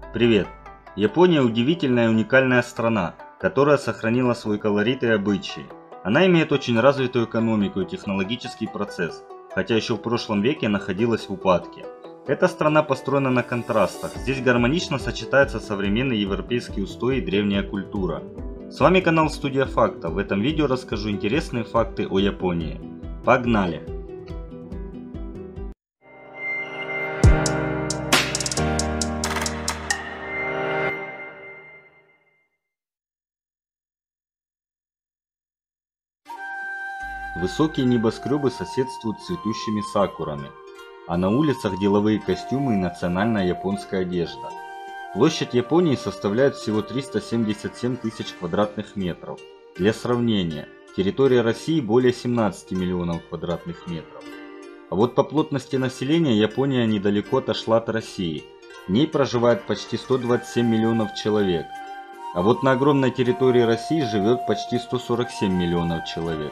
Привет! Япония удивительная и уникальная страна, которая сохранила свой колорит и обычаи. Она имеет очень развитую экономику и технологический процесс, хотя еще в прошлом веке находилась в упадке. Эта страна построена на контрастах, здесь гармонично сочетаются современные европейские устои и древняя культура. С вами канал Студия Фактов, в этом видео расскажу интересные факты о Японии. Погнали! Высокие небоскребы соседствуют с цветущими сакурами, а на улицах деловые костюмы и национальная японская одежда. Площадь Японии составляет всего 377 тысяч квадратных метров. Для сравнения, территория России более 17 миллионов квадратных метров. А вот по плотности населения Япония недалеко отошла от России. В ней проживает почти 127 миллионов человек. А вот на огромной территории России живет почти 147 миллионов человек.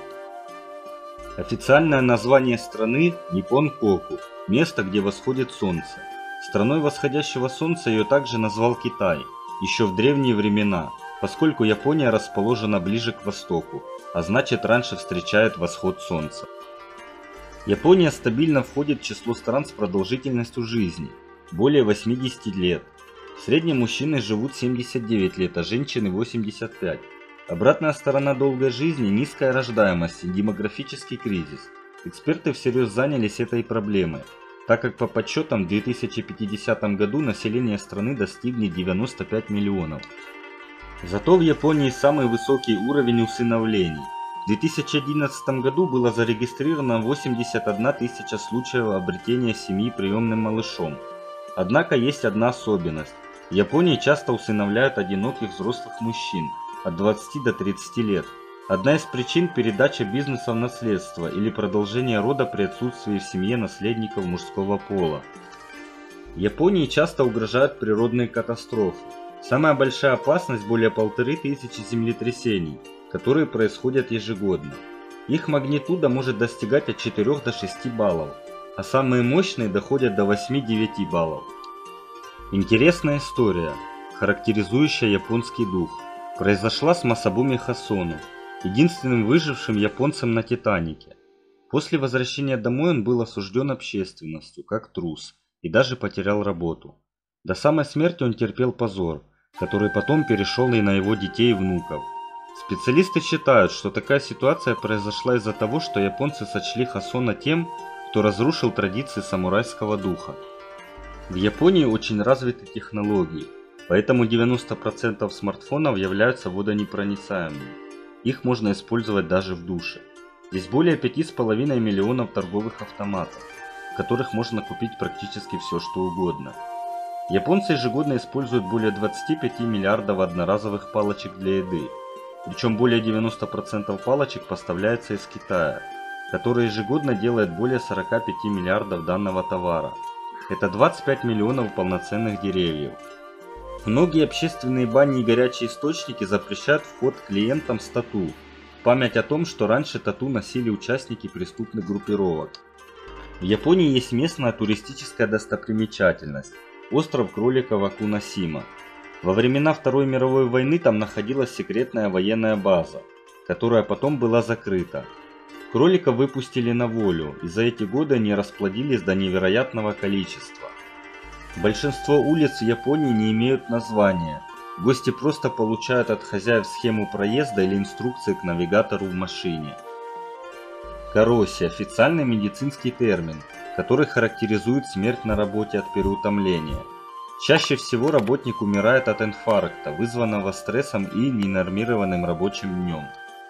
Официальное название страны – Ниппон-коку, место, где восходит солнце. Страной восходящего солнца ее также назвал Китай, еще в древние времена, поскольку Япония расположена ближе к востоку, а значит раньше встречает восход солнца. Япония стабильно входит в число стран с продолжительностью жизни – более 80 лет. В среднем мужчины живут 79 лет, а женщины 85. Обратная сторона долгой жизни – низкая рождаемость и демографический кризис. Эксперты всерьез занялись этой проблемой, так как по подсчетам в 2050 году население страны достигнет 95 миллионов. Зато в Японии самый высокий уровень усыновлений. В 2011 году было зарегистрировано 81 тысяча случаев обретения семьи приемным малышом. Однако есть одна особенность. В Японии часто усыновляют одиноких взрослых мужчин от 20 до 30 лет. Одна из причин – передача бизнеса в наследство или продолжение рода при отсутствии в семье наследников мужского пола. Японии часто угрожают природные катастрофы. Самая большая опасность – более 1500 землетрясений, которые происходят ежегодно. Их магнитуда может достигать от 4 до 6 баллов, а самые мощные доходят до 8-9 баллов. Интересная история, характеризующая японский дух, произошла с Масабуми Хосоно, единственным выжившим японцем на Титанике. После возвращения домой он был осужден общественностью, как трус, и даже потерял работу. До самой смерти он терпел позор, который потом перешел и на его детей и внуков. Специалисты считают, что такая ситуация произошла из-за того, что японцы сочли Хосоно тем, кто разрушил традиции самурайского духа. В Японии очень развиты технологии. Поэтому 90% смартфонов являются водонепроницаемыми. Их можно использовать даже в душе. Здесь более 5,5 миллионов торговых автоматов, в которых можно купить практически все, что угодно. Японцы ежегодно используют более 25 миллиардов одноразовых палочек для еды. Причем более 90% палочек поставляется из Китая, который ежегодно делает более 45 миллиардов данного товара. Это 25 миллионов полноценных деревьев. Многие общественные бани и горячие источники запрещают вход клиентам с тату, в память о том, что раньше тату носили участники преступных группировок. В Японии есть местная туристическая достопримечательность – остров кроликов Акунасима. Во времена Второй мировой войны там находилась секретная военная база, которая потом была закрыта. Кроликов выпустили на волю, и за эти годы они расплодились до невероятного количества. Большинство улиц в Японии не имеют названия. Гости просто получают от хозяев схему проезда или инструкции к навигатору в машине. Кароси – официальный медицинский термин, который характеризует смерть на работе от переутомления. Чаще всего работник умирает от инфаркта, вызванного стрессом и ненормированным рабочим днем.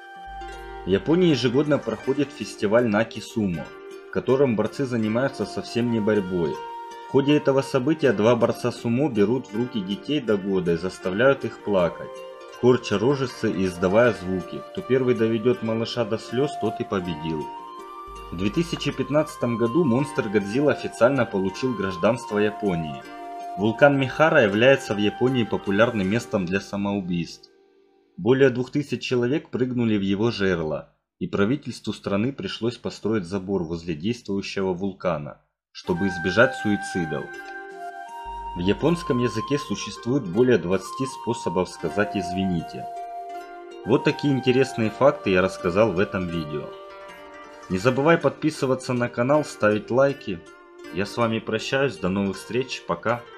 В Японии ежегодно проходит фестиваль Наки-сумо, в котором борцы занимаются совсем не борьбой. В ходе этого события два борца сумо берут в руки детей до года и заставляют их плакать, корча рожицы и издавая звуки. Кто первый доведет малыша до слез, тот и победил. В 2015 году монстр Годзилла официально получил гражданство Японии. Вулкан Михара является в Японии популярным местом для самоубийств. Более 2000 человек прыгнули в его жерло, и правительству страны пришлось построить забор возле действующего вулкана, чтобы избежать суицидов. В японском языке существует более 20 способов сказать «извините». Вот такие интересные факты я рассказал в этом видео. Не забывай подписываться на канал, ставить лайки. Я с вами прощаюсь, до новых встреч, пока.